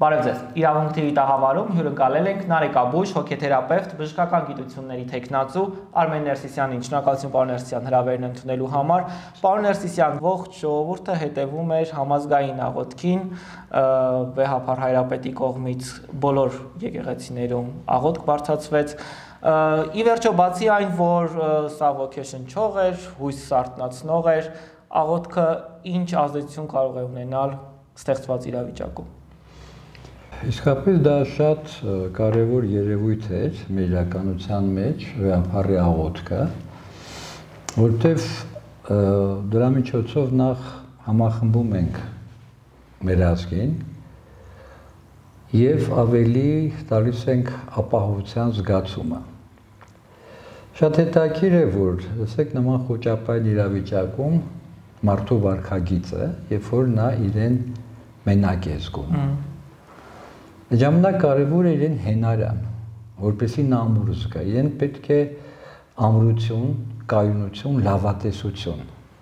Բարև ձեզ։ Իրավունք TV տաղավարում հյուրընկալել ենք Նարեկ Աբույժ, հոգեթերապևտ, բժշկական գիտությունների թեկնածու Արմեն Ներսիսյանին։ Շնորհակալություն պարոն Ներսիսյան հրավերն ընդունելու համար։ Պարոն Ներսիսյան, ողջ ժողովուրդը հետևում էր համազգային աղոթքին, Վեհափար Հայրապետի կողմից բոլոր եկեղեցիներում աղոթք բարձրացվեց։ Ի վերջո, բացի այն, որ սա ոգեշնչող էր, հույս արթնացնող էր, աղոթքը ինչ ազդեցություն կարող է ունենալ ստեղծված իրավիճակում։ Իսկապես դա շատ կարևոր երևույթ էր մեր իրականության մեջ, Վեհափարի աղոթքը, որտեվ դրա միջոցով նախ համախմբում ենք մեր ազգին եւ ավելի տալիս ենք ապահովության զգացումը։ Շատ հետաքրքիր է, որ ասեք նման խոճապային իրավիճակում մարդու վարքագիծը, երբ որ նա իրեն մենակ է զգում։ Ժամանակ կարևոր է իրեն հենարան, որպեսզի նա ամուր զգա, իրեն պետք է ամրություն, կայունություն, լավատեսություն։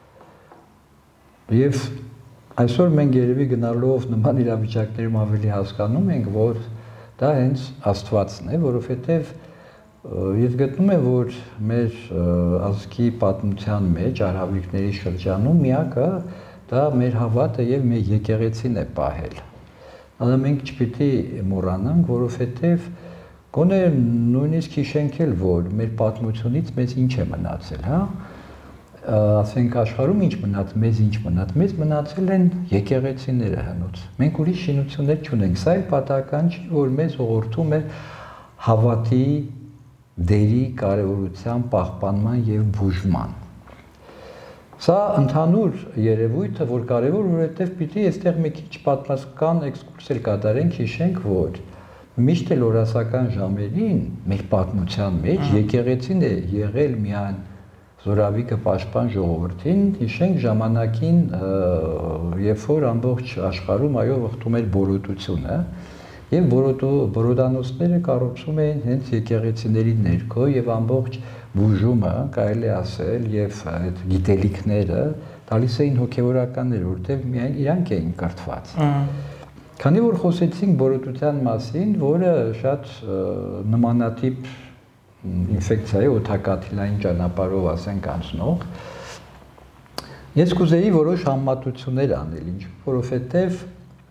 Եվ այսօր մենք երևի գնալով նման իրավիճակներում ավելի հասկանում ենք, որ դա հենց Աստվածն է, որովհետև ես գտնում եմ, որ մեր ազգի պատմության մեջ, արհավիրքների շրջանում միակը դա մեր հավատը եւ մեր եկեղեցին է պահել։ Դա մենք չպիտի մոռանանք, որովհետև գոնե նույնիսկ հիշենք էլ, որ մեր պատմությունից մեզ ինչ է մնացել, հա? Ասենք աշխարհում ինչ մնաց, մեզ ինչ մնաց, մեզ մնացել են եկեղեցիները հնուց։ Մենք ուրիշ շինություններ չունենք, սա էլ պատահական չի, որ մեզ ուղղորդում է հավատի դերի կարևորության պահպանման եւ բուժման։ Սա ընդհանուր երևույթը, որ կարևոր, որովհետև պիտի այստեղ մի քիչ պատմական էքսկուրս էլ կատարենք, հիշենք, որ միշտ էլ օրասական ժամերին մեր պատմության մեջ եկեղեցին է եղել միայն զորավիկը պաշտպան ժողովրդին, հիշենք ժամանակին, երբ որ ամբողջ աշխարհում այո վխտում էր բորոտությունը, եւ բորոդանոցները կառուցում էին հենց եկեղեցիների ներքո եւ ամբողջ բուժումը, կարելի է ասել, եւ այդ գիտելիքները տալիս էին հոգեվորականներ, որտեղ միայն իրանք էին կրթված։ Քանի որ խոսեցինք բորոտության մասին, որը շատ նմանատիպ ինֆեկցիա է, օդակաթիլային ճանապարհով ասենք անցնող, ես կուզեի որոշ համեմատություններ անել, որովհետև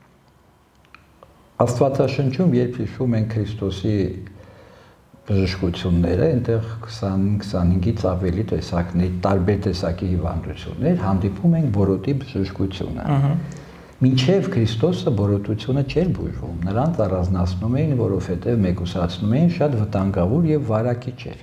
Աստվածաշնչում, երբ հիշում են Քրիստոսի բժշկությունները, այնտեղ 20-25-ից ավելի տեսակների, տարբեր տեսակի հիվանդություններ, հանդիպում ենք բորոտի բժշկությունը։ Մինչև Քրիստոսը բորոտությունը չէր բուժվում, նրանց առանձնացնում էին, որովհետև մեկուսացնում էին շատ վտանգավոր եւ վարակիչ էր։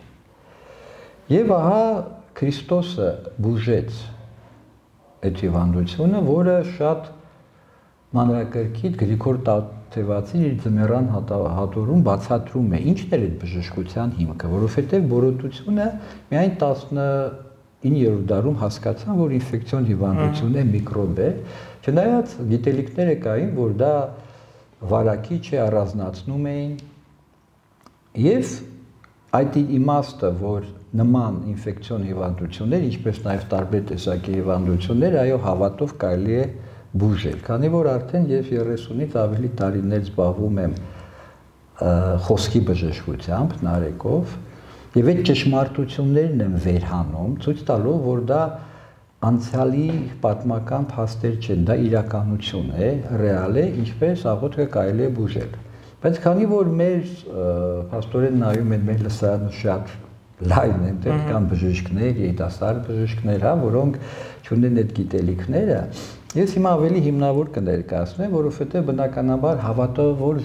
Եվ ահա Քրիստոսը բուժեց այդ հիվանդությունը, որը շատ մանրակրկիտ Գրիգոր Տաթևացին իր ձմեռան հատորում բացատրում է ինչն էր այդ բժշկության հիմքը, որովհետև բորոտությունը միայն 19-րդ դարում հասկացան, որ ինֆեկցիոն հիվանդություն է, միկրոբ է, չնայած գիտելիքները կային, որ դա վարակիչ է, առանձնացնում էին, եւ այդ իմաստը, որ նման ինֆեկցիոն հիվանդություններ, ինչպես նաեւ տարբեր տեսակի հիվանդություններ, այո, հավատով կարելի է բուժել, քանի որ արդեն ես 30-ից ավելի տարիներ զբաղվում եմ խոսքի բժշկությամբ, Նարեկով, եւ այդ ճշմարտություններն եմ վերհանում, ցույց տալով, որ դա անցյալի պատմական փաստեր չեն, դա իրականություն է, ռեալ է, ինչպես աղոթքը կարելի է բուժել։ Բայց քանի որ մեր փաստորեն նայում են մեր լսարանը շատ լայն են, դեռ կան բժիշկներ, երիտասարդ բժիշկներ, հա, որոնք չունեն այդ գիտելիքները, ես հիմա ավելի հիմնավոր կներկայացնեմ, որովհետև բնականաբար հավատավոր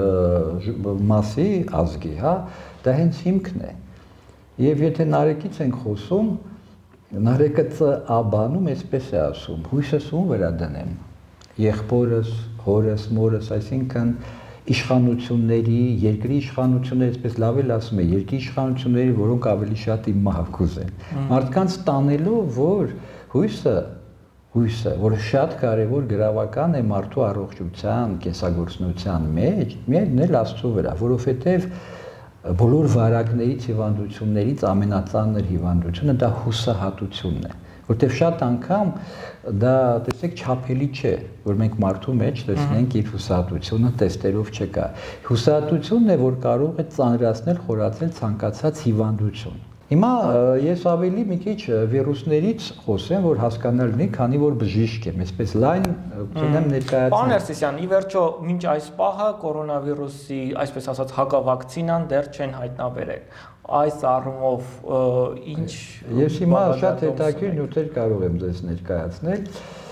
մասի ազգի, հա, դա հենց հիմքն է։ Եվ եթե Նարեկից ենք խոսում, Նարեկը աբանում այսպես է ասում, հույսս ում վրա դնեմ, եղբորս, հորս, մորս, այսինքն իշխանությունների, երկրի իշխանությունները, այսպես լավ էլ ասում է, երկրի իշխանությունների, որոնք ավելի շատ իմ մահակուզ են։ Մարդկանց տանելով, որ հույսը, որը շատ կարևոր գրավական է մարդու առողջության, կենսագործունեության մեջ, միայն էլ Աստծո վրա, որովհետև բոլոր վարակներից, հիվանդություններից ամենածանր հիվանդությունը դա հուսահատությունն է, որտեղ շատ անգամ դա տեսեք չափելի չէ, որ մենք մարդու մեջ տեսնենք իր հուսահատությունը տեստերով չկա։ Հուսահատությունն է, որ կարող է ծանրացնել, խորացնել ցանկացած հիվանդություն։ Հիմա ես ավելի մի քիչ վիրուսներից խոսեմ, որ հասկանալ լինի, քանի որ բժիշկ եմ, այսպես լայն կունեմ ներկայացնել։ Պարոն Ներսիսյան, ի վերջո, մինչ այս պահը կորոնավիրուսի, այսպես ասած, հակավակցինան դեռ չեն հայտնաբերել։ Այս առումով ինչ Ես հիմա շատ հետաքրքիր նյութեր կարող եմ ձեզ ներկայացնել։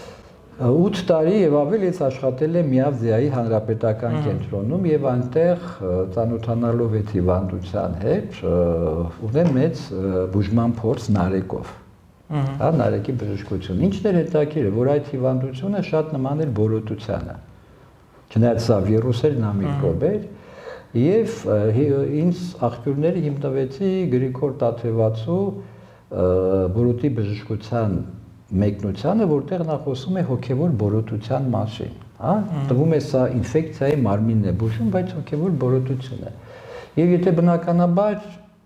8 տարի եւ ավել ես աշխատել եմ Միավզիայի հանրապետական կենտրոնում եւ այնտեղ ծանոթանալով այդ հիվանդության հետ ունեմ մեծ բուժման փորձ նարեկով։ Հա, նարեկի բժշկություն։ Ինչն էր հետաքրքիրը, որ այդ հիվանդությունը շատ նման էր բորոտությանը։ Չնայած սա վիրուս էր, նա միկրոբ էր, եւ ինձ աղբյուրները հիմնվեցի Գրիգոր Տաթևացու բորոտի բժշկության մեկնությանը, որտեղ նա խոսում է հոգևոր բորոտության մասին, հա, տվում է սա ինֆեկցիայի մարմինն է բուժում, բայց հոգևոր բորոտություն է։ Եվ եթե բնականաբար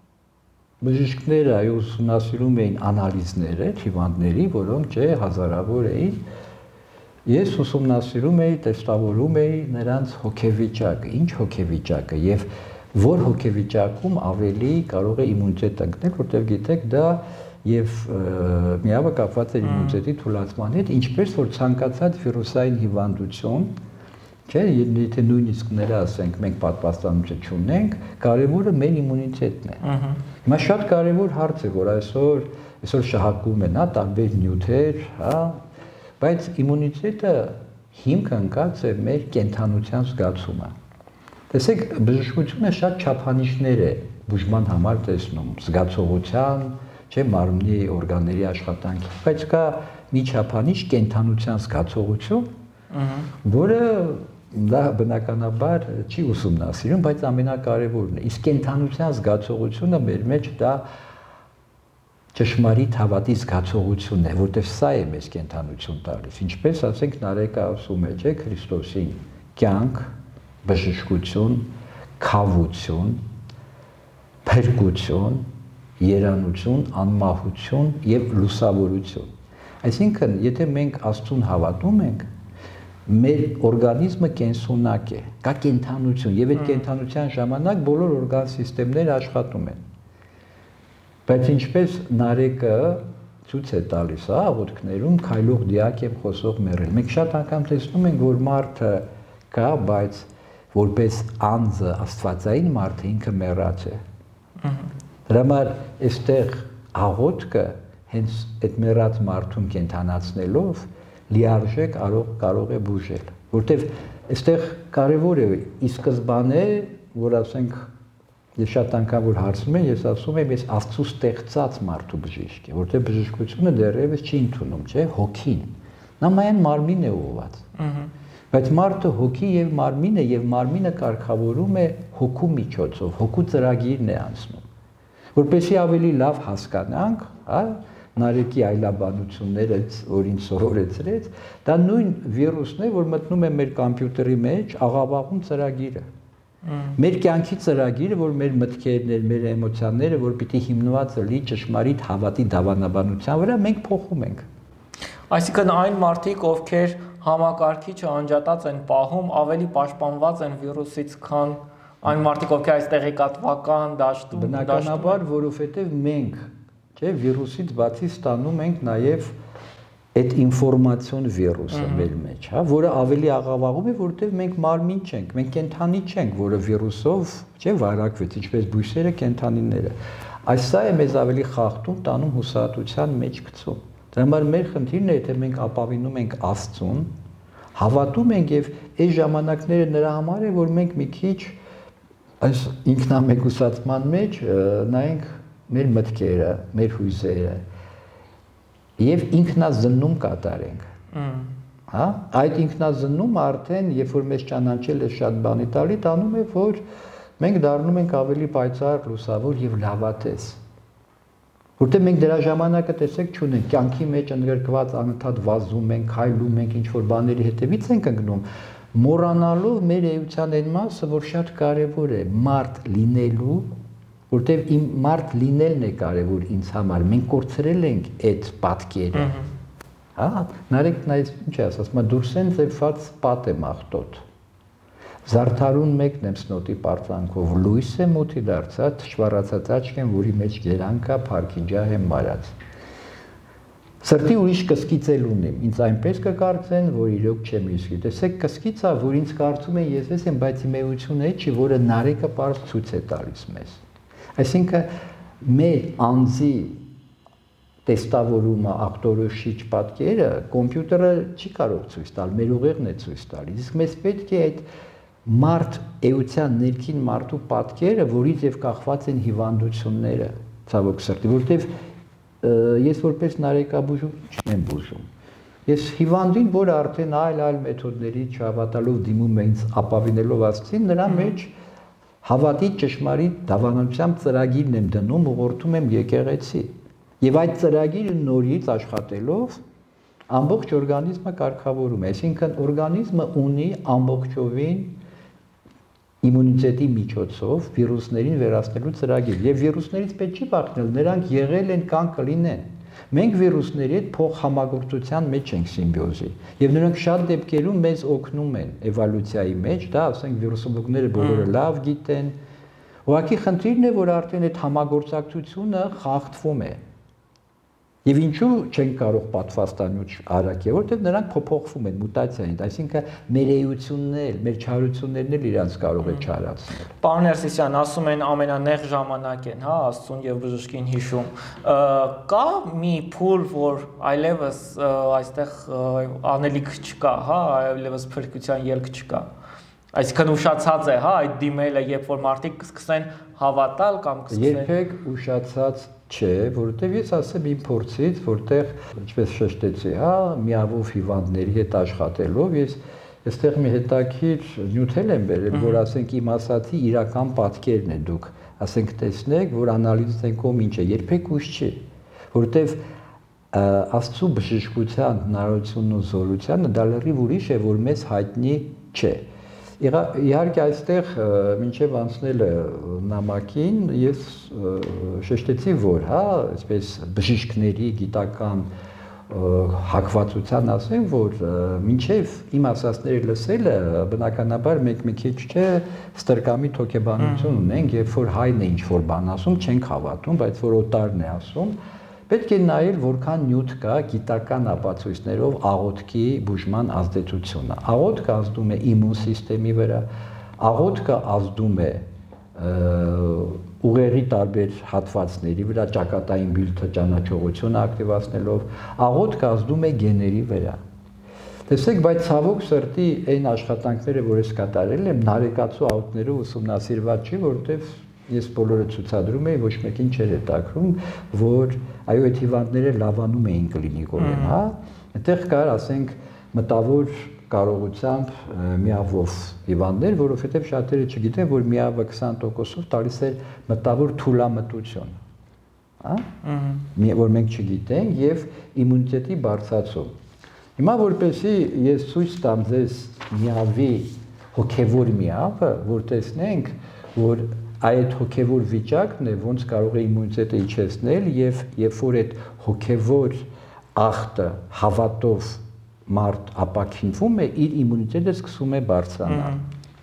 բժիշկները ուսումնասիրում էին անալիզները հիվանդների, որոնք հազարավոր էին, ես ուսումնասիրում էի, տեստավորում էի նրանց հոգեվիճակը, ինչ հոգեվիճակը եւ որ հոգեվիճակում ավելի կարող է իմունիտետ ընկնել, որտեղ գիտեք դա եւ միավը կապված է իմունիտետի թուլացման հետ, ինչպես որ ցանկացած վիրուսային հիվանդություն, չէ, եթե նույնիսկ նրա ասենք մենք պատվաստանություն չունենք, կարևորը մեր իմունիտետն է։ Հիմա շատ կարևոր հարց է, որ այսօր շահարկում են, հա, տարբեր նյութեր, հա, բայց իմունիտետը հիմքը ընկած է մեր կենթանության զգացումը։ Տեսեք, բժշկությունը շատ չափանիշներ է բուժման համար տեսնում, զգացողության, չէ, մարմնի օրգանների աշխատանքի, բայց կա մի չափանիշ կենթանության զգացողություն, որը դա բնականաբար չի ուսումնասիրում, բայց ամենակարևորն է։ Իսկ կենթանության զգացողությունը մեր մեջ դա ճշմարիտ հավատի զգացողությունն է, որտեղ սա է մեզ կենթանություն տալիս։ Ինչպես ասենք Նարեկը ասում է, չէ, Քրիստոսին կյանք, բժշկություն, քավություն, փրկություն, երանություն, անմահություն եւ լուսավորություն։ Այսինքն, եթե մենք Աստծուն հավատում ենք, մեր օրգանիզմը կենսունակ է, կա կենթանություն եւ այդ կենթանության ժամանակ բոլոր օրգան սիստեմները աշխատում են։ Բայց ինչպես Նարեկը ցույց է տալիս, հա, աղոթքներում քայլող դիակ եմ խոսող մեռել։ Մենք շատ անգամ տեսնում ենք, որ մարդը կա, բայց որպես անձը աստվածային մարդը ինքը մեռած է։ Դրա համար այստեղ աղոթքը հենց այդ մեռած մարդուն կենթանացնելով լիարժեք կարող է բուժել, որտեվ այստեղ կարևոր է ի սկզբանե, որ ասենք ես շատ անգամ որ հարցնում են, ես ասում եմ, ես Աստծո ստեղծած մարդու բժիշկ եմ, որտեվ բժշկությունը դեռևս չի ընդունում, չէ, հոգին։ Նա միայն մարմին է ուղղված։ Բայց մարդը հոգի եւ մարմին է եւ մարմինը կարգավորում է հոգու միջոցով, հոգու ծրագիրն է անցնում։ Որպեսզի ավելի լավ հասկանանք, հա, Նարեկի այլաբանությունները, որ ինձ սովորեցրեց, դա նույն վիրուսն է, որ մտնում է մեր համակարգի մեջ, աղավաղում ծրագիրը։ Մեր կյանքի ծրագիրը, որ մեր մտքերն են, մեր էմոցիաները, որ պիտի հիմնված լինի ճշմարիտ հավատի դավանաբանության վրա, մենք փոխում ենք։ Այսինքն այն մարդիկ, ովքեր համակարգիչը անջատած են պահում, ավելի պաշտպանված են վիրուսից, քան այն մարդիկ, ովքեր այստեղ եկատվական դաշտում։ Բնականաբար, որովհետև մենք, չէ, վիրուսից բացի ստանում ենք նաև այդ ինֆորմացիոն վիրուսը մեր մեջ, հա, որը ավելի աղավաղում է, որովհետև մենք մարմին չենք, մենք կենդանի չենք, որը վիրուսով, չէ, վարակվեց, ինչպես բույսերը, կենդանիները։ Այս սա է մեզ ավելի խախտում, տանում հուսահատության մեջ գցում։ Դրա համար մեր խնդիրն է, եթե մենք ապավինում ենք Աստծուն, հավատում ենք եւ այս ժամանակները նրա համար է, որ մենք մի քիչ այս ինքնամեկուսացման մեջ նայենք մեր մտքերը, մեր հույզերը եւ ինքնազննում կատարենք։ Հա, այդ ինքնազննումը արդեն, երբ որ մեզ ճանաչել է շատ բանի տալի, տանում է, որ մենք դառնում ենք ավելի պայծառ, լուսավոր եւ լավատես։ Որտեղ մենք դրա ժամանակը տեսեք չունենք, կյանքի մեջ ընդգրկված անընդհատ վազում ենք, քայլում ենք, ինչ որ բաների հետևից ենք ընկնում, մոռանալով մեր էության այն մասը, որ շատ կարևոր է մարդ լինելու որտեվ իմ մարդ լինելն է կարևոր ինձ համար։ Մենք կորցրել ենք այդ պատկերը։ Հա, նարեկ նայես ինչ է ասած, դուրսեն ձևված պատ է մաղտոտ։ Զարդարուն մեկն եմ սնոտի պարտանքով, լույս է մութի դարձած, թշվառացած աչք եմ, որի մեջ գերանքա, փառքի ջահ եմ մարած։ Սրտի ուրիշ կսկիծել ունեմ, ինձ այնպես կկարծեն, որ իրոք չեմ իսկի։ Տեսեք, կսկիծա, որ ինձ կարծում են ես եմ, բայց իմ էությունը չի, որը նարեկը պարզ ցույց է տալիս մեզ։ Այսինքն մեր անձի տեստավորումը, ախտորոշիչ պատկերը կոմպյուտերը չի կարող ցույց տալ, մեր ուղեղն է ցույց տալիս։ Իսկ մեզ պետք է այդ մարդ էության ներքին մարդու պատկերը, որից եւ կախված են հիվանդությունները, ցավոք սրտի, որտեվ ես որպես նարեկաբուժում չեմ բուժում։ Ես հիվանդին, որը արդեն այլ մեթոդների չհավատալով դիմում է ինձ ապավինելով Աստծին, նրա մեջ հավատի ճշմարիտ դավանությամբ ծրագիրն եմ դնում, ուղղորդում եմ եկեղեցի։ Եվ այդ ծրագիրը նորից աշխատելով ամբողջ օրգանիզմը կարգավորում է, այսինքն օրգանիզմը ունի ամբողջովին իմունիտետի միջոցով վիրուսներին վերացնելու ծրագիր եւ վիրուսներից պետք չի բախնել, նրանք եղել են կան կլինեն։ Մենք վիրուսների հետ փոխհամագործության մեջ ենք սիմբիոզի եւ նրանք շատ դեպքերում մեզ օգնում են էվոլյուցիայի մեջ, դա ասենք վիրուսոլոգները բոլորը լավ գիտեն։ Ուղղակի խնդիրն է, որ արդեն այդ համագործակցությունը խախտվում է։ Եվ ինչու չեն կարող պատվաստանյութ արագ, որտեղ նրանք փոփոխվում են, մուտացիա են, այսինքն մեր էություններ, մեր չարություններն էլ իրանց կարող է չարացնել։ Պարոն Ներսիսյան, ասում են ամենանեղ ժամանակ են, հա, Աստծուն եւ բժշկին հիշում։ Կա մի փուլ, որ այլևս այստեղ անելիք չկա, հա, այլևս փրկության ելք չկա։ Այսինքն ուշացած է, հա, այդ դիմելը, երբ որ մարդիկ կսկսեն հավատալ կամ կսկսեն։ Երբեք ուշացած չէ, որովհետև ես ասեմ իմ փորձից, որտեղ ինչպես շեշտեցի, հա, միավոր հիվանդների հետ աշխատելով, ես այստեղ մի հետաքրքիր նյութել եմ բերել, որ ասենք իմ ասացի իրական պատկերն է դուք, ասենք տեսնեք, որ անալիզենք ում ինչ է, երբեք ուշ չի, որովհետև Աստծո բժշկության հնարավորությունն ու զորությունը դա լրիվ ուրիշ է, որ մեզ հայտնի չէ։ Իհարկե այստեղ մինչև անցնելը նամակին ես շեշտեցի, որ հա, այսպես բժիշկների գիտական հակվածության ասեմ, որ մինչև իմ ասածները լսելը բնականաբար մենք մի քիչ չէ ստրկամիտ հոգեբանություն ունենք, երբ որ հայն է ինչ-որ բան ասում, չենք հավատում, բայց որ օտարն է ասում, պետք է նայել որքան նյութ կա գիտական ապացույցներով աղոթքի բուժման ազդեցությունը։ Աղոթքը ազդում է իմուն սիստեմի վրա, աղոթքը ազդում է ուղեղի տարբեր հատվածների վրա, ճակատային բյուրեղի ճանաչողությունը ակտիվացնելով, աղոթքը ազդում է գեների վրա։ Տեսեք, բայց ցավոք սրտի այն աշխատանքները, որ ես կատարել եմ, նարեկացու աղոթներով ուսումնասիրված չի, որովհետև ես բոլորը ցուցադրում էի, ոչ մեկին չէր հետաքրում, որ այո, այդ հիվանդները լավանում էին կլինիկորեն, հա։ Այդտեղ կար, ասենք, մտավոր կարողությամբ միավով հիվանդներ, որովհետև շատերը չգիտեն, որ միավը 20%-ով տալիս է մտավոր թուլամտություն, հա։ Որ մենք չգիտենք եւ իմունիտետի բարձրացում։ Հիմա որպեսզի ես ցույց տամ ձեզ միավի հոգեվոր միավը, որ տեսնենք, որ այդ հոգևոր վիճակն է, ոնց կարող է իմունիտետը իջեցնել եւ երբ որ այդ հոգևոր ախտը հավատով մարդ ապակինվում է, իր իմունիտետը սկսում է բարձրանալ։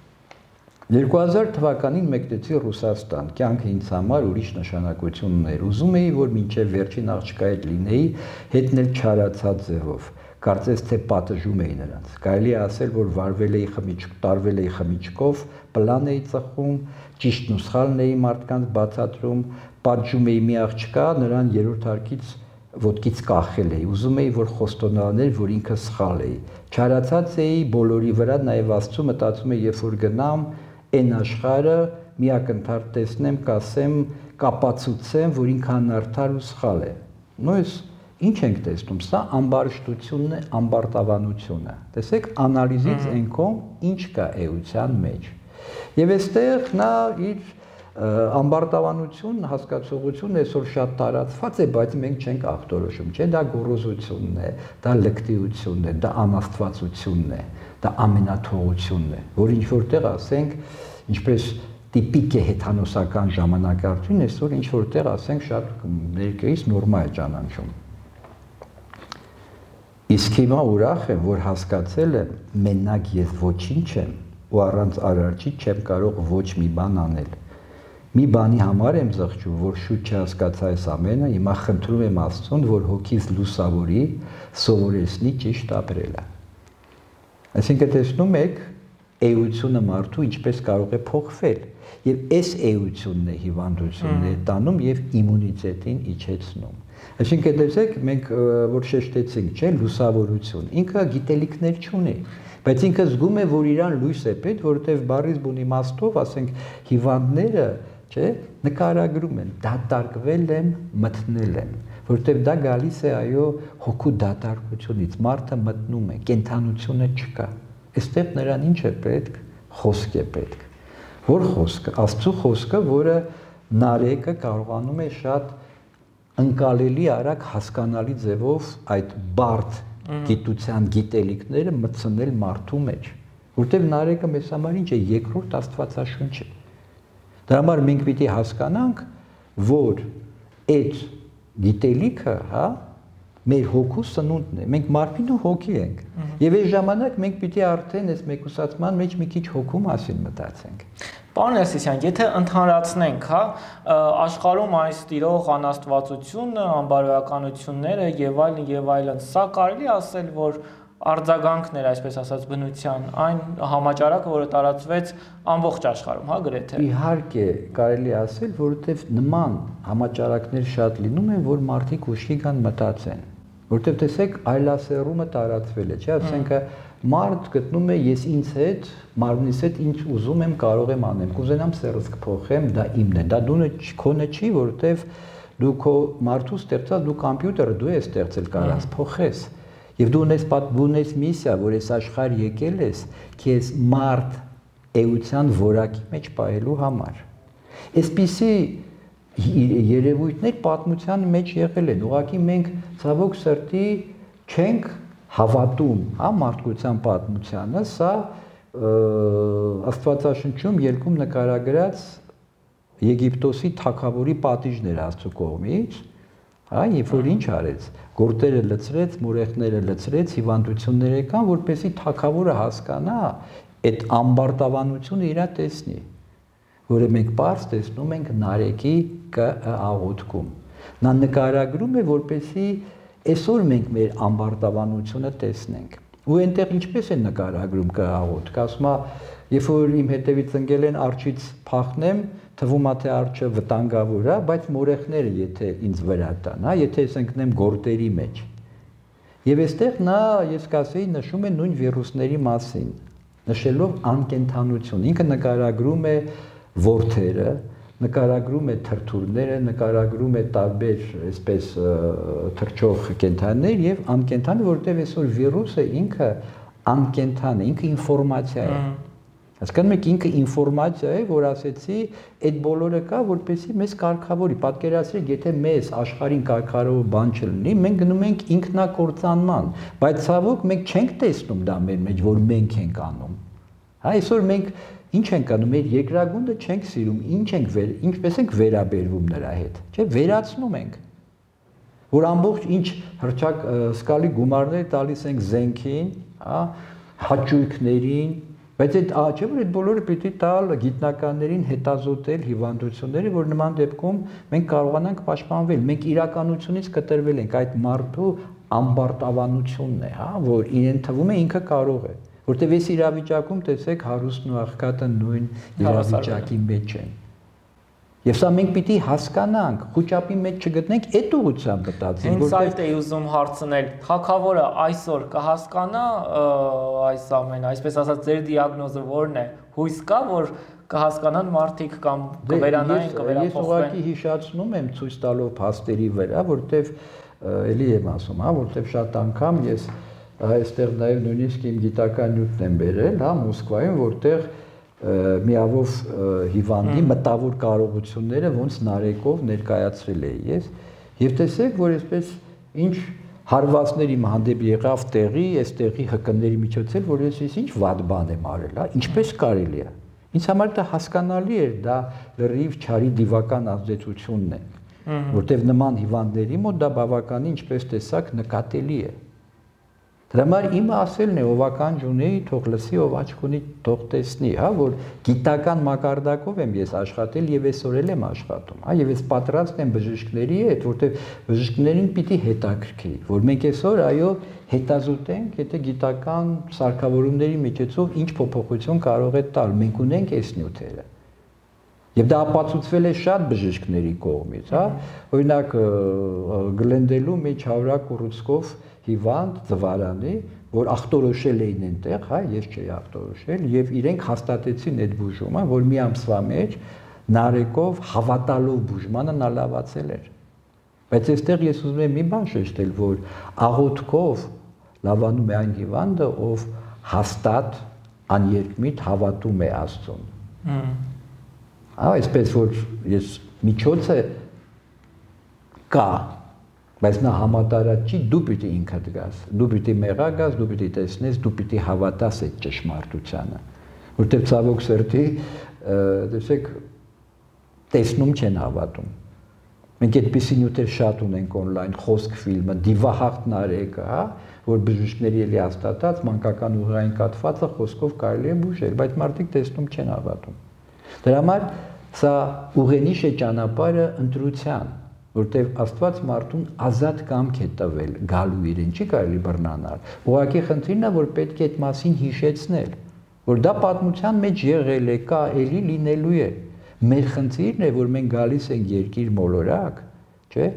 2000 թվականին մեկնեցի Ռուսաստան, կյանքը ինձ համար ուրիշ նշանակություն ուներ։ Ուզում էի, որ մինչև վերջին աղջկա հետ լինեի, հետնել չարացած ձևով։ Կարծես թե պատժում էի նրանց։ Կարելի է ասել, որ վարվել էի տարվել էի խմիչքով, պլան էի ծխում, ճիշտն ու սխալն էի մարդկանց բացատրում, պատժում էի մի աղջկա, նրան երրորդ հարկից ոտքից կախել էի, ուզում էի, որ խոստոնաներ, որ ինքը սխալ էի։ Չարացած էի բոլորի վրա, նաև Աստծո մտածում էի, երբ որ գնամ այն աշխարհը, մի ակնթարթ տեսնեմ, կասեմ, կապացուցեմ, որ ինքը անարդար ու սխալ է։ Նույնս ինչ ենք տեսնում, սա ամբարշտությունն է, ամբարտավանությունը։ Տեսեք, անալիզից ենքոմ ինչ կա էության մեջ։ Եվ այստեղ նա իր ամբարտավանություն, հասկացողությունը այսօր շատ տարածված է, բայց մենք չենք ախտորոշում, չէ՞, դա գոռոզությունն է, դա լկտիությունն է, դա անաստվածությունն է, դա ամենաթողությունն է, որ ինչ որտեղ ասենք, ինչպես տիպիկ է հեթանոսական ժամանակահատվածին, այսօր ինչ որտեղ ասենք շատ ներկայիս նորմա է ճանաչում։ Իսկ հիմա ուրախ եմ, որ հասկացել եմ, մենակ ես ոչինչ եմ ու առանց Արարչի չեմ կարող ոչ մի բան անել։ Մի բանի համար եմ զղջում, որ շուտ չհասկացա այս ամենը, հիմա խնդրում եմ Աստծուն, որ հոգիս լուսավորի, սովորեցնի ճիշտ ապրելը։ Այսինքն տեսնում եք, էությունը մարդու ինչպես կարող է փոխվել, եւ այս էությունն է հիվանդությունն է տանում եւ իմունիտետին իջեցնում։ Այսինքն տեսեք, մենք որ շեշտեցինք, չէ, լուսավորություն, ինքը գիտելիքներ չունի, բայց ինքը զգում է, որ իրան լույս է պետք, որովհետեւ բառից բուն իմաստով, ասենք, հիվանդները, չէ, նկարագրում են, դատարկվել եմ, մտնել եմ, որովհետեւ դա գալիս է այո հոգու դատարկությունից, մարդը մտնում է, կենթանությունը չկա։ Այստեղ նրան ինչ է պետք, խոսք է պետք։ Որ խոսքը, Աստծո խոսքը, որը նարեկը կարողանում է շատ ընկալելի արագ հասկանալի ձևով այդ բարդ գիտության գիտելիքները մտցնել մարդու մեջ, որտեղ նարեկը մեզ համար ինչ է, երկրորդ Աստվածաշունչը։ Դրա համար մենք պիտի հասկանանք, որ այդ գիտելիքը, հա, մեր հոգու սնունդն է, մենք մարմին ու հոգի ենք, եւ այս ժամանակ մենք պիտի արդեն այս մեկուսացման մեջ մի քիչ հոգու մասին մտածենք։ Պարոն Ներսիսյան, եթե ընդհանրացնենք, հա, աշխարհում այս տիրող անաստվածությունը, անբարոյականությունները եւ այլն, սա կարելի ասել, որ արձագանքներ, այսպես ասած, բնության, այն համաճարակը, որը տարածվեց ամբողջ աշխարհում, հա, գրեթե։ Իհարկե, կարելի ասել, որովհետեւ նման համաճարակներ շատ լինում են, որ մարդիկ ուշքի կան մտածեն, որովհետեւ տեսեք, այլասերումը տարածվել է, չէ՞, ասենք մարդ գտնում է ես ինձ հետ, մարմնիս հետ ինչ ուզում եմ, կարող եմ անեմ, կուզենամ սերս կփոխեմ, դա իմն է, դա դու քոնը չի, որովհետեւ դու քո մարդու ստեղծած դու համբյուտերը դու ես ստեղծել կարաս փոխես։ Եվ դու ունես միսիա, որ այս աշխարհ եկել ես, քեզ մարդ էության որակի մեջ պահելու համար։ Այսպիսի երևույթներ պատմության մեջ եղել են, ուղղակի մենք ցավոք սրտի չենք հավատում, հա, մարդկության պատմությանը, սա Աստվածաշնչում երկում նկարագրած Եգիպտոսի թագավորի պատիժն էր Աստծո կողմից, հա, երբ որ ինչ արեց, գործերը լցրեց, մորեխները լցրեց, հիվանդություններ եկան, որպեսզի թագավորը հասկանա այդ ամբարտավանությունը իրա տեսնի, որը մենք պարզ տեսնում ենք Նարեկի աղոթքում։ Նա նկարագրում է, որպեսզի այսօր մենք մեր ամբարտավանությունը տեսնենք։ Ու այնտեղ ինչպես է նկարագրում աղոթքը, ասում է, երբ որ իմ հետևից ընկել են արջից փախնեմ, թվում է թե արջը վտանգավոր է, բայց մորեխները եթե ինձ վրա տան, հա, եթե ես ընկնեմ գորտերի մեջ։ Եվ այստեղ նա, ես կասեի, նշում է նույն վիրուսների մասին, նշելով անկենթանություն։ Ինքը նկարագրում է ворթերը, նկարագրում է թրթուրները, նկարագրում է տարբեր այսպես թռչող կենդանիներ եւ անկենդանի, որովհետեւ այսօր վիրուսը ինքը անկենդան է, ինքը ինֆորմացիա է։ Հասկանում եք, ինքը ինֆորմացիա է, որ ասեցի, այդ բոլորը կա, որպեսզի մեզ կարգավորի։ Պատկերացրեք, եթե մեզ աշխարհին կարգավորող բան չլինի, մենք գնում ենք ինքնակործանման, բայց ցավոք մենք չենք տեսնում դա մեր մեջ, որ մենք ենք անում։ Հա, այսօր մենք ինչ ենք անում, մեր երկրագունդը չենք սիրում, ինչպես ենք վերաբերվում նրա հետ, չէ՞, վերացնում ենք, որ ամբողջ ինչ հրճակ սկալի գումարներ տալիս ենք զենքին, հա, հաճույքներին, բայց այդ չէ՞ որ այդ բոլորը պիտի տալ գիտնականներին հետազոտել հիվանդությունները, որ նման դեպքում մենք կարողանանք պաշտպանվել, մենք իրականությունից կտրվել ենք, այդ մարդու ամբարտավանությունն է, հա, որ իրեն թվում է ինքը կարող է, որտեվ այս իրավիճակում տեսեք հարուստն ու աղքատը նույն իրավիճակի մեջ են։ Եվ սա մենք պիտի հասկանանք, խոճապի մեջ չգտնենք, այդ ուղղությամբ մտածենք, որտեղ այդ է ուզում հարցնել, թագավորը այսօր կհասկանա այս ամենը, այսպես ասած, ձեր դիագնոզը որն է, հույս կա, որ կհասկանան մարդիկ կամ կվերանային, կվերափոխվեն։ Ես ուղղակի հիշացնում եմ ցույց տալով փաստերի վրա, որտեվ էլի եմ ասում, հա, որտեվ շատ անգամ ես այստեղ նաև նույնիսկ իմ գիտական նյութն եմ բերել, հա, Մոսկվայում, որտեղ միավոր հիվանդի մտավոր կարողությունները ոնց նարեկով ներկայացրել էի ես, եւ տեսեք, որ այսպես ինչ հարվածներ իմ հանդեպ եղավ տեղի, այս տեղի հկների միջոցով, որ ես ինչ վատ բան եմ արել, հա, ինչպես կարելի է։ Ինձ համար դա հասկանալի էր, դա լրիվ չարի դիվական ազդեցությունն է, որտեղ նման հիվանդների մոտ դա բավականին, ինչպես տեսակ, նկատելի է։ Դրա համար իմը ասելն է, ով ականջ ունի, թող լսի, ով աչք ունի, թող տեսնի, հա, որ գիտական մակարդակով եմ ես աշխատել եւ այսօր էլ եմ աշխատում, հա, եւ ես պատրաստ եմ բժիշկների հետ, որտեղ բժիշկներին պիտի հետաքրքրի, որ մենք այսօր այո հետազոտենք, եթե գիտական սարքավորումների միջոցով ինչ փոփոխություն կարող է տալ, մենք ունենք այս նյութերը։ Եվ դա ապացուցվել է շատ բժիշկների կողմից, հա, օրինակ Գլենդելու մեջ 100 կուռուցքով հիվանդ ձվարանի, որ ախտորոշել էին այնտեղ, հա, ես չէի ախտորոշել, եւ իրենք հաստատեցին այդ բուժումը, որ մի ամսվա մեջ նարեկով հավատալով բուժմանը նա լավացել էր։ Բայց այստեղ ես ուզում եմ մի բան շեշտել, որ աղոթքով լավանում է այն հիվանդը, ով հաստատ աներկմիտ հավատում է Աստծուն։ Այսպես որ ես միջոցը կա, բայց նա համատարած չի, դու պիտի ինքդ գաս, դու պիտի մեղա գաս, դու պիտի տեսնես, դու պիտի հավատաս այդ ճշմարտությանը, որտեղ ցավոք սրտի, տեսեք, տեսնում չեն հավատում։ Մենք այդպիսի նյութեր շատ ունենք on-line, խոսք ֆիլմը, դիվահաղ նարեկը, հա, որ բժիշկների էլի հաստատած մանկական ուղղային կաթվածը խոսքով կարելի է բուժել, բայց մարդիկ տեսնում չեն հավատում։ Դրա համար սա ուղենիշ է ճանապարհը ընտրության, որտեղ Աստված մարդուն ազատ կամք է տվել գալու իրեն, չի կարելի բռնանալ։ Ուղղակի խնդիրն է, որ պետք է այդ մասին հիշեցնել, որ դա պատմության մեջ եղել է, կա, էլի լինելու է։ Մեր խնդիրն է, որ մենք գալիս ենք երկիր մոլորակ, չէ՞։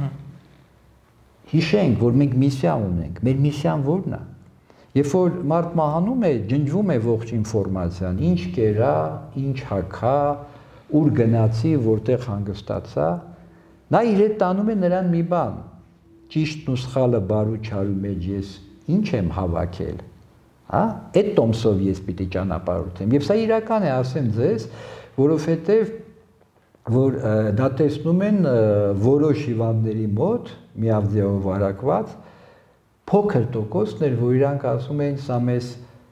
Հիշենք, որ մենք միսիա ունենք, մեր միսիան ո՞րն է։ Երբ որ մարդ մահանում է, ջնջվում է ողջ ինֆորմացիան, ինչ կերա, ինչ հագա, ուր գնացի, որտեղ հանգստացա, նա իր հետ տանում է նրան մի բան, ճիշտն ու սխալը բարու չարու մեջ ես ինչ եմ հավաքել, հա, այդ տոմսով ես պիտի ճանապարհորդեմ, եւ սա իրական է, ասեմ ձեզ, որովհետեւ որ դա տեսնում են որոշ հիվանդների մոտ, միավձեով վարակված, փոքր տոկոսներ, որ իրանք ասում են, սա մեզ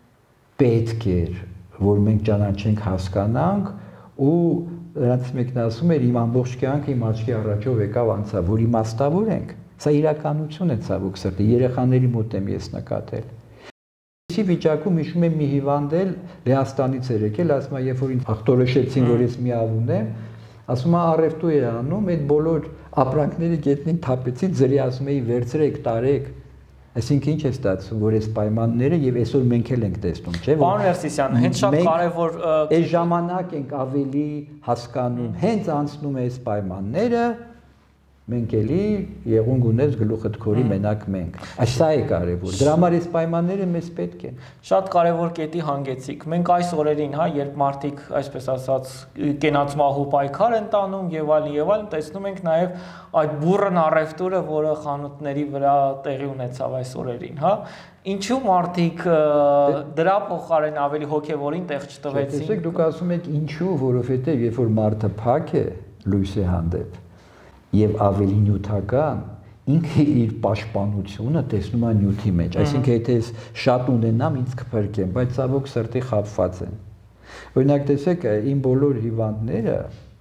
պետք էր, որ մենք ճանաչենք, հասկանանք, ու նրանց մեկն ասում էր, իմ ամբողջ կյանքը իմ աչքի առաջով եկավ անցավ, որ իմաստավոր ենք, սա իրականություն է ցավոք սրտի, երեխաների մոտ եմ ես նկատել։ Այսի վիճակում հիշում եմ մի հիվանդ էլ Լեհաստանից էր եկել, ասում է, երբ որ ինձ ախտորոշեցին, որ ես միավ ունեմ, ասում է առևտու էր անում, այդ բոլոր ապրանքների գետնին թափեցի, ձրի ասում էի վերցրեք, տարեք։ Այսինքն ինչ է ստացվում, որ այս պայմանները եւ այսօր մենք էլ ենք տեսնում, չէ՞։ Պարոն Ներսիսյան, հենց շատ կարեւոր այս ժամանակ ենք ավելի հասկանում, հենց անցնում է այս պայմանները, մենք էլի եղունգ ունես գլուխդ քորի մենակ մենք։ Այս սա է կարևոր։ Դրա համար այս պայմանները մեզ պետք են։ Շատ կարևոր կետի հանգեցիք։ Մենք այս օրերին, հա, երբ մարդիկ, այսպես ասած, կենաց մահու պայքար են տանում եւ այլն, տեսնում ենք նաեւ այդ բուրըն առևտուրը, որը խանութների վրա տեղի ունեցավ այս օրերին, հա։ Ինչու մարդիկ դրա փոխարեն ավելի հոգեվորին տեղ չտվեցին։ Տեսեք, դուք ասում եք ինչու, որովհետեւ երբ որ մարդը փակ է լույսի հանդեպ եւ ավելի նյութական, ինքը իր պաշտպանությունը տեսնում է նյութի մեջ, այսինքն եթե ես շատ ունենամ, ինձ կփրկեմ, բայց ցավոք սրտի խաբված են։ Օրինակ տեսեք, իմ բոլոր հիվանդները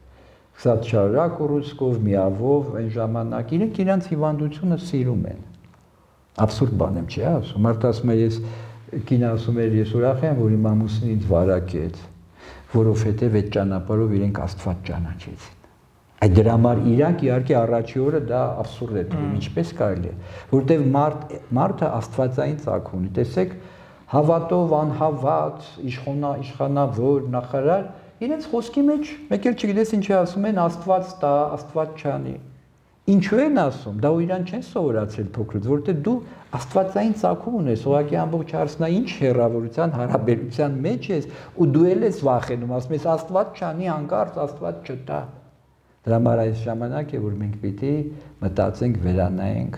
շատ շարակ ուռուցքով, միավով, այն ժամանակ իրենց հիվանդությունը սիրում են։ Абսուրդ բան եմ չի ասում, մարդը ասում է ես կինը ասում էր ես ուրախ եմ, որ իմ ամուսինը ինձ վարակեց, որովհետեւ այդ ճանապարհով իրենք Աստված ճանաչեցին։ Այդ դրա համար իրանք իհարկե առաջի օրը դա абսուրդ է թվում, ինչպես կարելի է, որովհետև մարդը աստվածային ծագ ունի, տեսեք, հավատով, անհավատ, իշխանավոր, նախարար, իրենց խոսքի մեջ մեկ էլ չգիտես ինչ ասում են, Աստված տա, Աստված չանի։ Ինչու են ասում, դա ու իրան չեն սովորացրել փոքրուց, որովհետև դու աստվածային ծագում ունես, ուղղակի ամբողջ հարցնա ինչ հերավորության, հարաբերության մեջ ես, ու դու էլ ես վախենում, ասում ես Աստված չանի, հանկարծ Աստված չտա։ Դրա համար այս ժամանակ է, որ մենք պիտի մտածենք, վերանայենք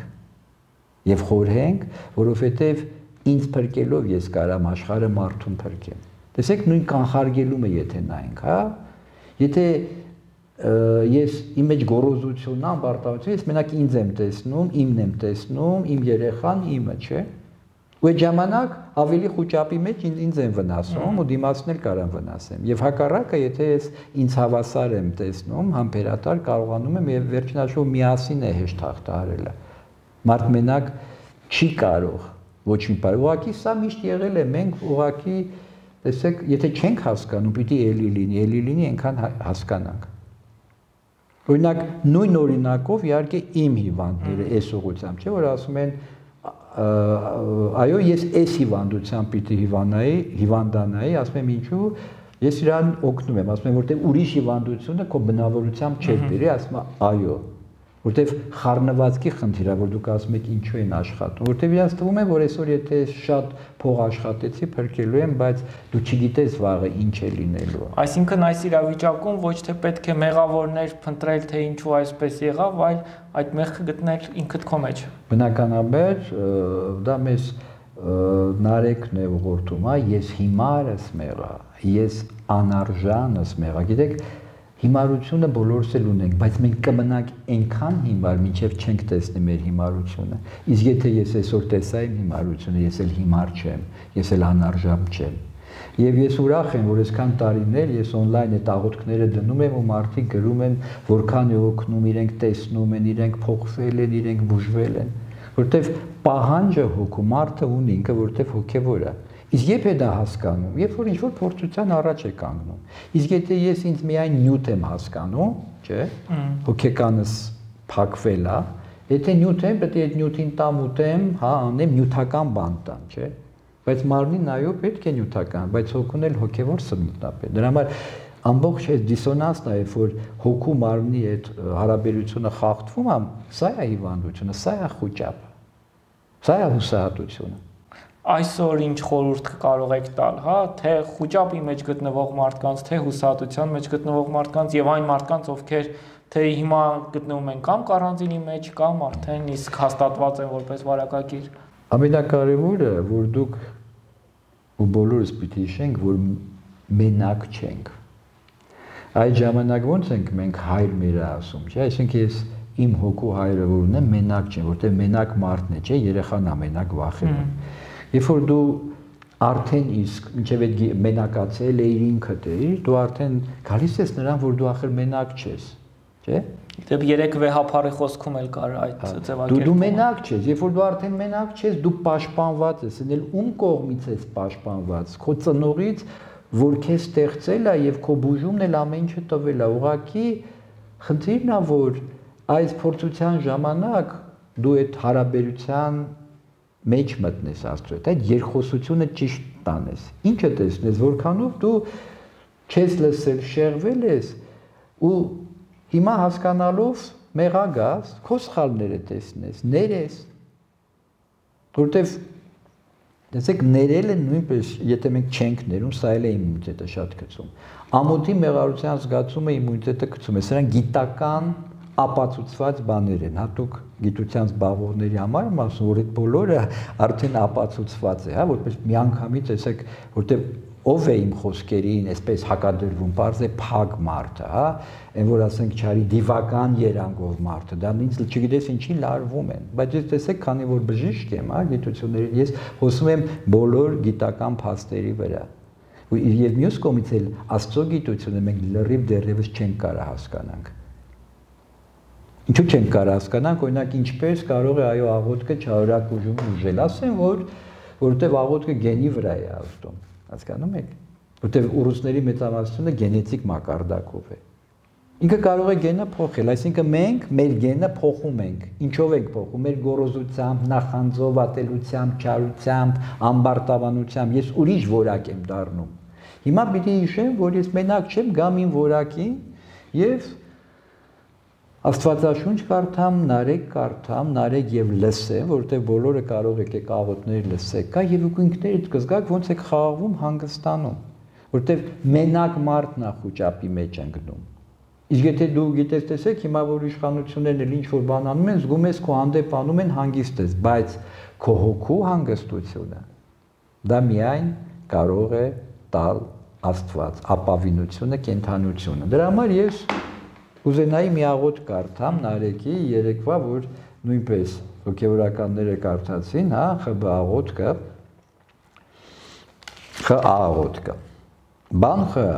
եւ խորհենք, որովհետեւ ինձ փրկելով ես կարամ աշխարհը մարդուն փրկեմ։ Տեսեք, նույն կանխարգելումը եթե նայենք, հա, եթե ես իմ մեջ գոռոզություն, ամբարտավություն, ես մենակ ինձ եմ տեսնում, իմն եմ տեսնում, իմ երեխան իմը, չէ՞։ Ու այդ ժամանակ ավելի խոճապի մեջ ինձ են վնասում ու դիմացն էլ կարան վնասեմ։ Եվ հակառակը, եթե ես ինձ հավասար եմ տեսնում, համբերատար կարողանում եմ եւ վերջնաշուտ միասին է հեշտ հաղթահարելը։ Մարդ մենակ չի կարող ոչ մի բան։ Ուղղակի սա միշտ եղել է, մենք ուղղակի տեսեք, եթե չենք հասկանում, պիտի էլի լինի, այնքան հասկանանք։ Օրինակ, նույն օրինակով իհարկե իմ հիվանդները այս ուղղությամբ, չէ՞ որ ասում են այո, ես այս հիվանդությամբ պիտի հիվանդանայի, ասում եմ ինչու, ես իրան օգնում եմ, ասում եմ որտեղ ուրիշ հիվանդությունը քո բնավորությամբ չէ բերի, ասում եմ այո, որտեղ խառնվածքի խնդիր է, որ դուք ասում եք ինչու են աշխատում, որտեղ իրանց թվում է, որ այսօր եթե շատ փող աշխատեցի, փրկելու եմ, բայց դու չգիտես վաղը ինչ է լինելու։ Այսինքն այս իրավիճակում ոչ թե պետք է մեղավորներ փնտրել, թե ինչու այսպես եղավ, այլ այդ մեղքը գտնել ինքդ քո մեջ։ Բնականաբար դա մեզ Նարեկն է ուղղորդում, ես հիմարս մեղա, ես անարժանս մեղա, գիտեք, հիմարությունը բոլորս էլ ունենք, բայց մենք կմնանք այնքան հիմար, մինչև չենք տեսնի մեր հիմարությունը։ Իսկ եթե ես այսօր տեսա իմ հիմարությունը, ես էլ հիմար չեմ, ես էլ անարժան չեմ։ Եվ ես ուրախ եմ, որ այսքան տարիներ ես on-line այդ աղոթքները դնում եմ ու մարդիկ գրում են, որքան է օգնում, իրենք տեսնում են, իրենք փոխվել են, իրենք բուժվել են, որտեվ պահանջը հոգու մարդը ունի ինքը, որտեվ հոգևոր է։ Իսկ երբ է դա հասկանում, երբ որ ինչ-որ փորձության առաջ է կանգնում։ Իսկ եթե ես ինձ միայն նյութ եմ հասկանում, չէ՞, հոգեկանս փակվել է, եթե նյութ եմ, պետք է այդ նյութին տամ ուտեմ, հա, անեմ նյութական բան տամ, չէ՞։ Բայց մարմինն այո պետք է նյութական, բայց հոգուն էլ հոգևոր սնունդն է։ Դրա համար ամբողջ այս դիսոնանսն է, որ հոգու մարմնի այդ հարաբերությունը խախտվում է, սա է հիվանդությունը, սա է խոճապը, սա է հուսահատությունը։ Այսօր ինչ խորհուրդ կարող եք տալ, հա, թե խոճապի մեջ գտնվող մարդկանց, թե հուսահատության մեջ գտնվող մարդկանց եւ այն մարդկանց, ովքեր թե հիմա գտնվում են կամ կարանտինի մեջ, կամ արդեն իսկ հաստատված են որպես վարակագիր։ Ամենակարևորը, որ դուք ու բոլորս պիտի հիշենք, որ մենակ չենք։ Այդ ժամանակ ոնց ենք մենք հայր մեր ասում, չէ՞, այսինքն ես իմ հոգու հայրը որ ունեմ, մենակ չեմ, որտեղ մենակ մարդն է, չէ՞, երեխան ամենակ վախենում։ Երբ որ դու արդեն իսկ մինչև այդ մենակացել էիր ինքդ էիր, դու արդեն գալիս ես նրան, որ դու ախր մենակ չես, չէ՞։ Դե երեք վեհապարի խոսքում էլ կար այդ ձևակերպումը։ Դու մենակ չես, երբ որ դու արդեն մենակ չես, դու պաշտպանված ես, այլ ում կողմից ես պաշտպանված, քո ծնողից, որ քեզ ստեղծել է եւ քո բուժումն էլ ամեն ինչը տվել է, ուղղակի խնդիրն է, որ այս փորձության ժամանակ դու այդ հարաբերության մեջ մտնես Աստծո հետ, այդ երկխոսությունը ճիշտ տանես։ Ինչը տեսնես, որքանով դու չես լսել, շեղվել ես ու հիմա հասկանալով մեղագաս, քո սխալները տեսնես, ներես։ Որտեվ տեսեք, ներելը նույնպես, եթե մենք չենք ներում, սա էլ է իմունիտետը շատ գցում։ Ամոթի մեղարության զգացումը իմունիտետը գցում է, սրանք գիտական ապացուցված բաներ են, հատուկ գիտության զբաղվողների համար եմ ասում, որ այդ բոլորը արդեն ապացուցված է, հա, որպես միանգամից տեսեք, որտեղ ով է իմ խոսքերին այսպես հակադրվում, պարզ է փակ մարդը, հա, այն որ ասենք չարի դիվական երանգով մարդը, դա ինձ չգիտես ինչի լարվում են, բայց ես տեսեք, քանի որ բժիշկ եմ, հա, գիտությունների, ես խոսում եմ բոլոր գիտական փաստերի վրա։ Եվ մյուս կողմից էլ Աստծո գիտությունը մենք լրիվ դեռևս չենք կարող հասկանանք։ Ինչու չենք կարող հասկանանք, օրինակ ինչպես կարող է այո աղոթքը չարորակ ուժում ուժել, ասեն որովհետև աղոթքը գենի վրա է ազդում, հասկանում եք, որովհետև ուռուցների մեծամասնությունը գենետիկ մակարդակով է։ Ինքը կարող է գենը փոխել, այսինքն մենք մեր գենը փոխում ենք, ինչով ենք փոխում, մեր գոռոզությամբ, նախանձով, ատելությամբ, չարությամբ, ամբարտավանությամբ, ես ուրիշ որակ եմ դառնում։ Հիմա պիտի հիշեմ, որ ես մենակ չեմ, գամ իմ որակին եւ Աստվածաշունչ կարդամ, նարեկ եւ լսեմ, որովհետեւ բոլորը կարող եք աղոթներ լսեք, կա եւ դուք ինքներդ կզգաք ոնց եք խաղաղվում, հանգստանում, որովհետեւ մենակ մարդն է խոճապի մեջ ընկնում։ Իսկ եթե դու գիտես, տեսեք, հիմա որ իշխանություններն էլ ինչ որ բան անում են, զգում ես քո հանդեպ անում են հանգիստ ես, բայց քո հոգու հանգստությունը դա միայն կարող է տալ Աստված, ապավինությունը, կենթանությունը։ Դրա համար ես Ուզենայի մի աղոթք կարդամ Նարեկի երեկվա, որ նույնպես հոգևորականները կարդացին, հա, ԽԲ աղոթքը, Խաղոտկը։ Բան խա։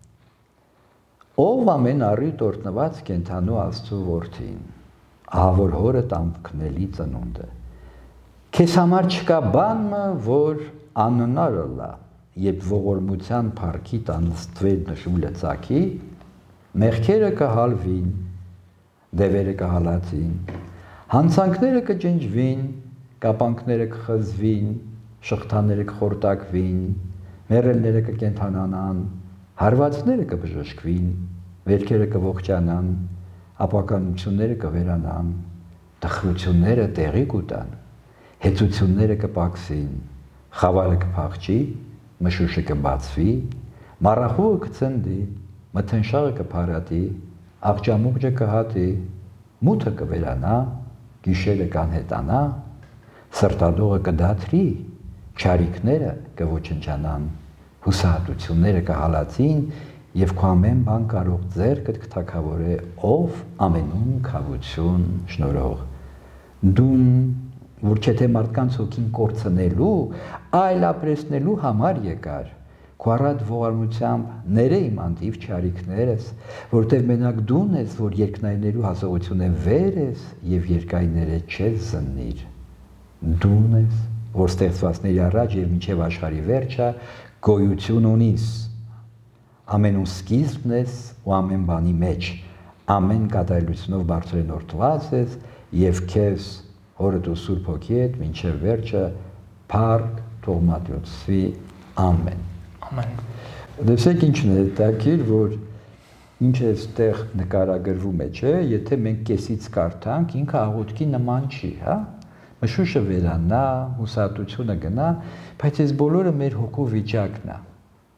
Ով ամեն առիթ օրտնված կենթանու Աստծո որդին, ահավոր հորը տամքնելի ծնունդը։ Քեզ համար չկա բանը, որ աննարը լա, երբ ողորմության փառքի տանստվեր նշուլը ծակի, մեղքերը կհալվին, դևերը կհալածին, հանցանքները կջնջվին, կապանքները կխզվին, շղթաները կխորտակվին, մեռելները կկենթանանան, հարվածները կբժշկվին, վերքերը կողջանան, ապականությունները կվերանան, տխրությունները տեղի կուտան, հեծությունները կպակսին, խավարը կփախչի, մշուշը կբացվի, մառախուղը կծնդի, մթնշաղը կփարատի, աղջամուղջը կհատի, մութը կվերանա, գիշերը կանհետանա, սրտադողը կդաթրի, չարիքները կոչնչանան, հուսահատությունները կհալածին եւ քո ամեն բան կարող ձեռքդ կթակավորե ով ամենում քավություն շնորհող։ Դուն որ չէ թե մարդկանց հոգին կորցնելու, այլ ապրեսնելու համար եկար, քո առատ ողորմությամբ ները իմ անտիվ չարիքներս, որտեղ մենակ դուն ես, որ երկնայինելու հասողությունը վեր ես եւ երկայինները չես զննիր։ Դուն ես, որ ստեղծվածների առաջ եւ մինչեւ աշխարհի վերջը գոյություն ունիս։ Ամենու սկիզբն ես ու ամեն բանի մեջ, ամեն կատարելությունով բարձրեն օրդված ես եւ քեզ Հորդ ու Սուրբ Հոգի հետ մինչև վերջը փառք թող մատուցվի ամեն։ Ամեն։ Դեսեք ինչն է հետաքրքիր, որ ինչ է այստեղ նկարագրվում է, չէ՞, եթե մենք կեսից կարդանք, ինքը աղոթքի նման չի, հա։ Մշուշը վերանա, հուսահատությունը գնա, բայց այս բոլորը մեր հոգու վիճակն է։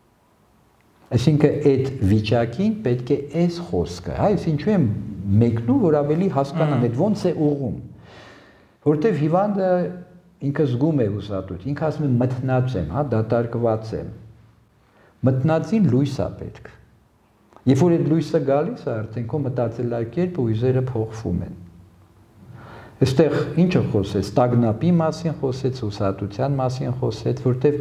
Այսինքն այդ վիճակին պետք է այս խոսքը, հա, այս ինչու եմ մեկնում, որ ավելի հասկանան, այդ ոնց է ուղում։ Որտեվ հիվանդը ինքը զգում է հուսահատություն, ինքը ասում է մթնած եմ, հա, դատարկված եմ։ Մտնածին լույս է պետք։ Երբ որ այդ լույսը գալիս է, արդեն քո մտածելակերպը ու ուզերը փոխվում են։ Այստեղ ինչը խոսեց, ստագնապի մասին խոսեց, հուսահատության մասին խոսեց, որտեվ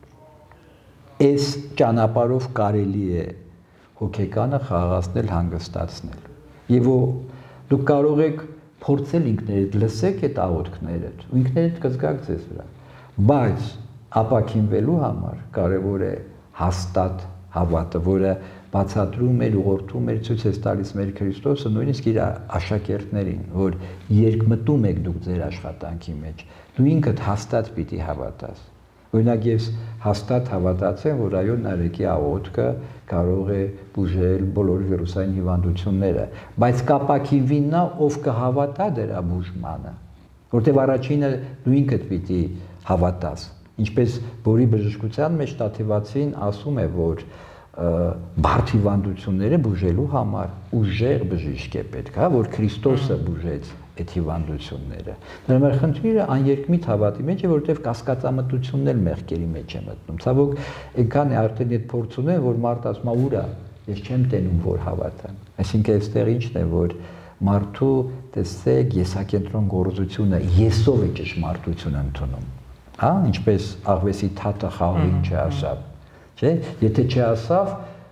այս ճանապարհով կարելի է հոգեկանը խաղացնել, հանգստացնել։ Եվ դուք կարող եք փորձել ինքներդ, լսեք այդ աղոթքներդ ու ինքներդ կզգաք ձեզ վրա։ Բայց ապաքինվելու համար կարևոր է հաստատ հավատը, որը բացատրում էր, ուղղորդում էր, ցույց է տալիս մեր Քրիստոսը նույնիսկ իր աշակերտներին, որ երկմտում եք դուք ձեր աշխատանքի մեջ, դու ինքդ հաստատ պիտի հավատաս։ Օրինակ ես հաստատ հավատացել եմ, որ այո նարեկի աղոթքը կարող է բուժել բոլոր վիրուսային հիվանդությունները, բայց կապակինվին նա, ով կհավատա դրա բուժմանը, որտեղ առաջինը դու ինքդ պիտի հավատաս։ Ինչպես Բորի բժշկության մեջ Տաթևացին ասում է, որ բարդ հիվանդությունները բուժելու համար ուժեղ բժիշկ է պետք, հա, որ Քրիստոսը բուժեց այդ հիվանդությունները։ Դրա համար խնդիրը աներկմիտ հավատի մեջ է, որովհետև կասկածամտությունն էլ մեղքերի մեջ է մտնում։ Ցավոք, այնքան է արդեն այդ փորձ ունեն, որ մարդ ասում է՝ ուրա, ես չեմ տենում, որ հավատան։ Այսինքն այստեղ ինչն է, որ մարդու տեսեք եսակենտրոն գործությունը եսով է ճշմարտությունը ընդունում։ Հա, ինչպես աղվեսի թաթը խաղին չասավ, չէ՞։ Եթե չասավ,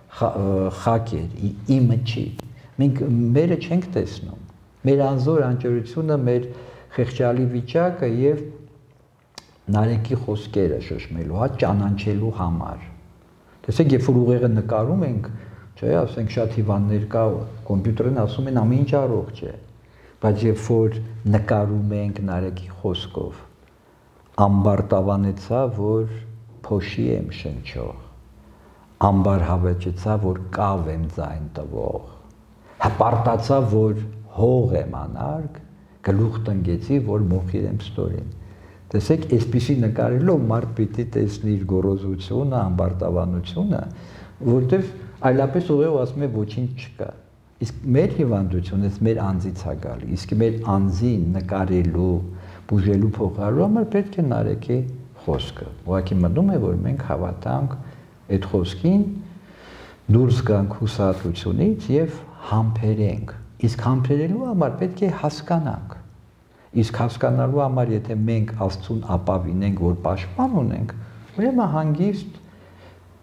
խակ էր, իմը չի։ Մենք մերը չենք տեսնում։ Մեր անզոր անճորությունը, մեր խեղճալի վիճակը եւ նարեկի խոսքերը շշմելու, հա, ճանաչելու համար։ Տեսեք, երբ որ ուղեղը նկարում ենք, չէ, ասենք շատ հիվանդներ կա, կոմպյուտերին ասում են ամեն ինչ առողջ է, բայց երբ որ նկարում ենք նարեկի խոսքով, ամբար տավանեցա, որ փոշի եմ շնչող, ամբար հավաճեցա, որ կավ եմ ձայն տվող, հպարտացա, որ հող եմ անարգ, գլուխ տնգեցի, որ մոխիր եմ ստորին։ Տեսեք, այսպիսի նկարելով մարդ պիտի տեսնի իր գոռոզությունը, ամբարտավանությունը, որտեվ այլապես ուղղով ասում է ոչինչ չկա։ Իսկ մեր հիվանդությունը մեր անձից է գալի, իսկ մեր անձին նկարելու, բուժելու փոխարու համար պետք է նարեկի խոսքը։ Ուղղակի մտնում է, որ մենք հավատանք այդ խոսքին, դուրս գանք հուսահատությունից եւ համբերենք։ Իսկ համբերելու համար պետք է հասկանանք։ Իսկ հասկանալու համար, եթե մենք Աստծուն ապավինենք, որ պաշտպան ունենք, ուրեմն հանգիստ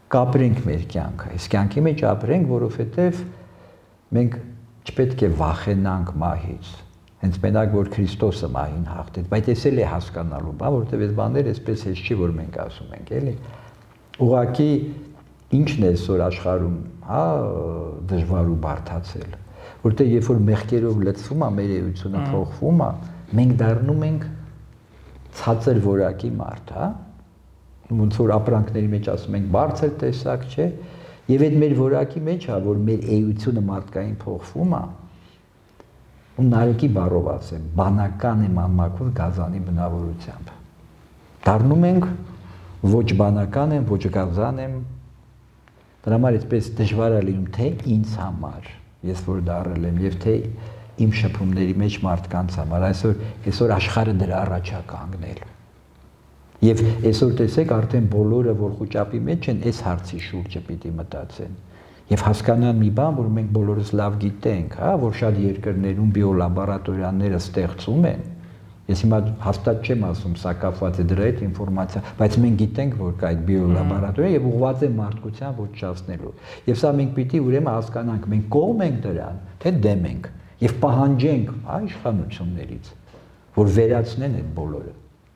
կապրենք մեր կյանքը, այս կյանքի մեջ ապրենք, որովհետև մենք չպետք է վախենանք մահից։ Հենց մենակ որ Քրիստոսը մահին հաղթեց, բայց այս էլ է հասկանալու բան, որովհետև այս բաները այսպես հեշտ չի, որ մենք ասում ենք, էլի։ Ուղղակի ինչն է այսօր աշխարհում, հա, դժվար ու բարդացել, որտեղ երբ որ մեղքերով լցվում է մեր էությունը փոխվում է, մենք դառնում ենք ցածր որակի մարդ, հա։ Ոնց որ ապրանքների մեջ ասում ենք բարձր տեսակ, չէ, եւ այդ մեր որակի մեջ է, որ մեր էությունը մարդկային փոխվում է, ու նարեկի բառով ասեմ, բանական եմ անմաքուր գազանի բնավորությամբ։ Դառնում ենք ոչ բանական եմ, ոչ գազան եմ, դրա համար այսպես դժվար է լինում թե ինձ համար, ես որ դառել եմ, եւ թե իմ շփումների մեջ մարդկանց համար, այսօր աշխարհը դրա առաջ է կանգնել։ Եվ այսօր տեսեք արդեն բոլորը որ խոճապի մեջ են, այս հարցի շուրջը պիտի մտածեն։ Եվ հասկանան մի բան, որ մենք բոլորս լավ գիտենք, հա, որ շատ երկրներում բիոլաբորատորիաները ստեղծում են։ Ես հիմա հաստատ չեմ ասում, սա կապված է դրա հետ ինֆորմացիա, բայց մենք գիտենք, որ կա այդ բիոլաբորատորիա եւ ուղղված է մարդկության ոչնչացնելու։ Եվ սա մենք պիտի ուրեմն հասկանանք, մենք կողմ ենք դրան, թե դեմ ենք, եւ պահանջենք, հա, իշխանություններից, որ վերացնեն այդ բոլորը։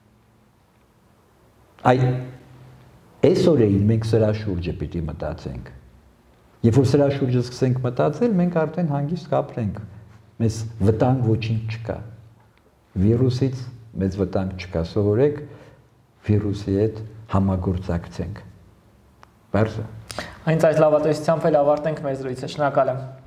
Այս օրերին մենք սրա շուրջը պիտի մտածենք։ Երբ որ սրա շուրջը սկսենք մտածել, մենք արդեն հանգիստ կապրենք։ Մեզ վտանգ ոչինչ չկա։ Վիրուսից մեզ վտանգ չկա, սովորեք վիրուսի հետ համագործակցենք։ Բարձր։ Հենց այս լավատեսությամբ էլ ավարտենք մեր զրույցը։ Շնորհակալ եմ։